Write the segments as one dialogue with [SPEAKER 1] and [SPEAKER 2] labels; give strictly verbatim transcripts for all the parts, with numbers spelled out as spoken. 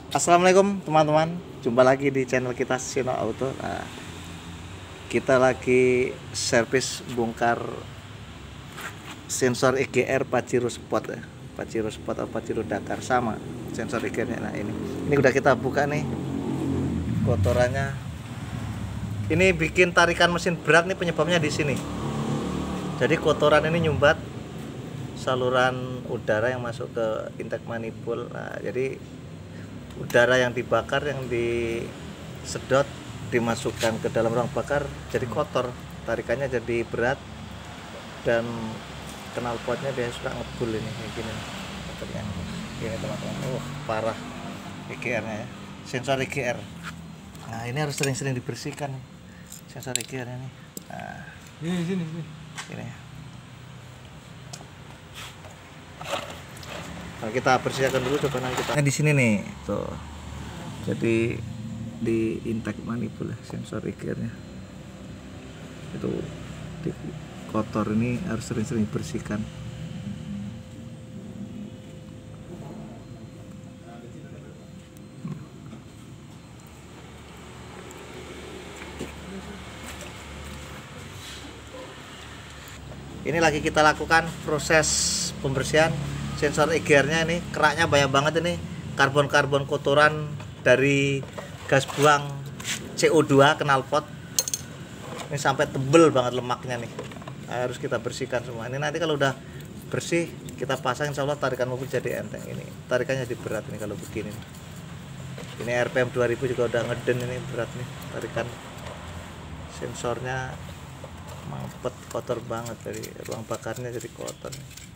[SPEAKER 1] Assalamualaikum teman-teman, jumpa lagi di channel kita Sino Auto. Nah, kita lagi servis bongkar sensor E G R Pajero Sport ya. Pajero Sport atau Pajero Dakar sama sensor E G R-nya. Nah ini, ini udah kita buka nih kotorannya. Ini bikin tarikan mesin berat nih, penyebabnya di sini. Jadi kotoran ini nyumbat saluran udara yang masuk ke intake manifold. Nah, jadi udara yang dibakar, yang disedot, dimasukkan ke dalam ruang bakar jadi kotor, tarikannya jadi berat, dan knalpotnya dia suka ngebul ini kayak gini kotornya. Gini teman-teman, oh parah E G R-nya ya, sensor E G R. Nah ini harus sering-sering dibersihkan sensor E G R-nya nih. Nah
[SPEAKER 2] ini sini sini.
[SPEAKER 1] Ini. Nah, kita bersihkan dulu, coba nanti kita. Nah, di sini nih, tuh. Jadi di intake manifold sensor E G R-nya. Itu di kotor, ini harus sering-sering bersihkan. Ini lagi kita lakukan proses pembersihan sensor E G R-nya. Ini keraknya banyak banget, ini karbon-karbon kotoran dari gas buang C O dua knalpot. Ini sampai tebel banget lemaknya nih. Nah, harus kita bersihkan semua. Ini nanti kalau udah bersih kita pasang, insya Allah tarikan mobil jadi enteng. Ini tarikannya jadi berat ini kalau begini. Ini R P M dua ribu juga udah ngeden, ini berat nih tarikan sensornya. Mampet, kotor banget, dari ruang bakarnya jadi kotor.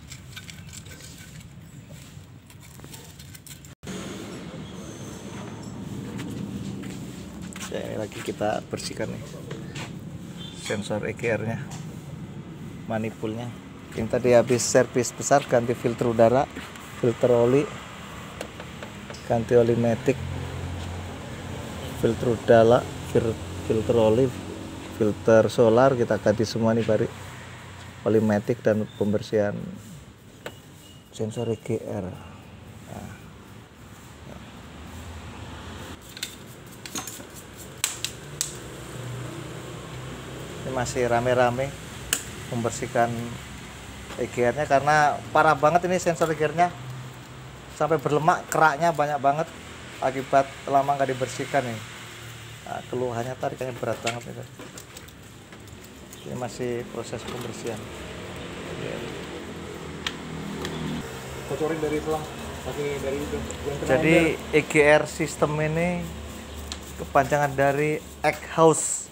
[SPEAKER 1] Ya, ini lagi kita bersihkan nih sensor E G R-nya, manifoldnya. Yang tadi habis servis besar, ganti filter udara, filter oli, ganti oli matic, filter udara, filter oli, filter solar kita ganti semua nih, bari oli matic, dan pembersihan sensor E G R. Nah. Ini masih rame-rame membersihkan E G R-nya karena parah banget ini sensor E G R-nya, sampai berlemak, keraknya banyak banget akibat lama nggak dibersihkan nih. Nah, keluhannya tarikannya berat banget itu. Ini masih proses pembersihan.
[SPEAKER 2] Kotorin dari tulang, pakai dari itu.
[SPEAKER 1] Jadi E G R sistem ini kepanjangan dari exhaust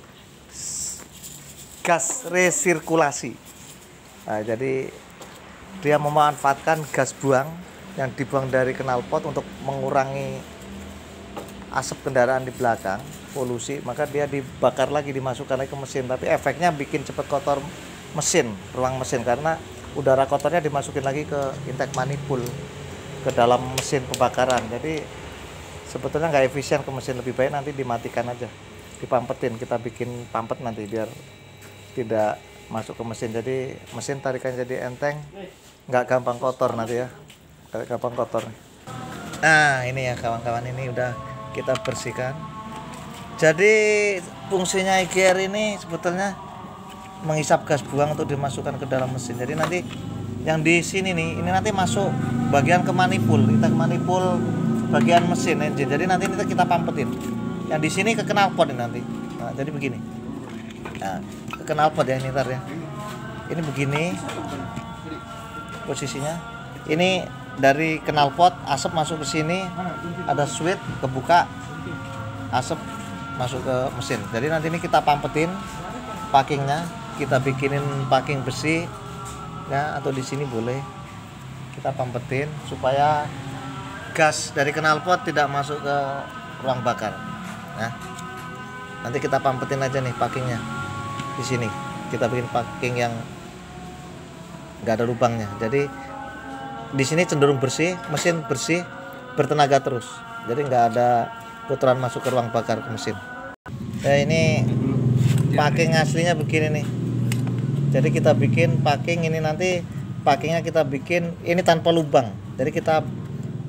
[SPEAKER 1] gas resirkulasi. Nah, jadi dia memanfaatkan gas buang yang dibuang dari knalpot untuk mengurangi asap kendaraan di belakang, polusi, maka dia dibakar lagi, dimasukkan lagi ke mesin. Tapi efeknya bikin cepat kotor mesin, ruang mesin, karena udara kotornya dimasukin lagi ke intake manifold, ke dalam mesin pembakaran. Jadi sebetulnya nggak efisien ke mesin, lebih baik nanti dimatikan aja, dipampetin. Kita bikin pampet nanti biar tidak masuk ke mesin, jadi mesin tarikan jadi enteng, nggak gampang kotor nanti ya, nggak gampang kotor. Nah ini ya kawan-kawan, ini udah kita bersihkan. Jadi fungsinya E G R ini sebetulnya menghisap gas buang untuk dimasukkan ke dalam mesin. Jadi nanti yang di sini nih, ini nanti masuk bagian ke manifold, intake manifold bagian mesin engine. Jadi nanti kita pampetin. Yang di sini ke knalpot ini nanti. Nah, jadi begini. Nah, ke knalpot ya, ini ntar ya. Ini begini posisinya. Ini dari knalpot, asap masuk ke sini, ada switch kebuka, asap masuk ke mesin. Jadi nanti ini kita pampetin packingnya, kita bikinin packing besi ya, atau di sini boleh kita pampetin supaya gas dari knalpot tidak masuk ke ruang bakar. Nah, nanti kita pampetin aja nih packingnya di sini. Kita bikin packing yang nggak ada lubangnya. Jadi di sini cenderung bersih, mesin bersih, bertenaga terus. Jadi nggak ada kotoran masuk ke ruang bakar ke mesin. Ya ini packing aslinya begini nih. Jadi kita bikin packing ini, nanti packingnya kita bikin ini tanpa lubang. Jadi kita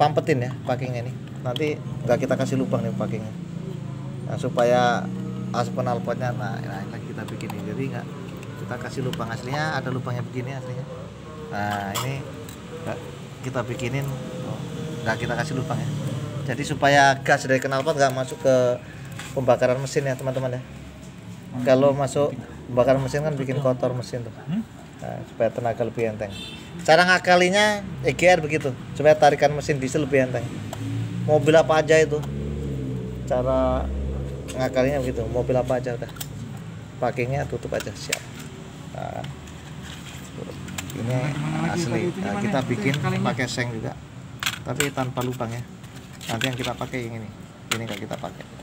[SPEAKER 1] pampetin ya packingnya ini. Nanti nggak kita kasih lubang nih packingnya. Nah, supaya asap knalpotnya, nah ini lagi kita bikin ini. Jadi nggak kita kasih lubang, aslinya ada lubangnya begini aslinya. Nah ini nggak kita bikinin, nggak kita kasih lubang ya. Jadi supaya gas dari knalpot nggak masuk ke pembakaran mesin ya teman-teman ya. Kalau masuk pembakaran mesin kan bikin kotor mesin tuh. Nah, supaya tenaga lebih enteng. Cara ngakalinya E G R begitu, supaya tarikan mesin diesel lebih enteng. Mobil apa aja itu, cara ngakalinya begitu. Mobil apa aja udah, packingnya tutup aja, siap. Nah, ini asli. Nah, kita bikin pakai seng juga, tapi tanpa lubang ya. Nanti yang kita pakai yang ini, ini nggak kita pakai.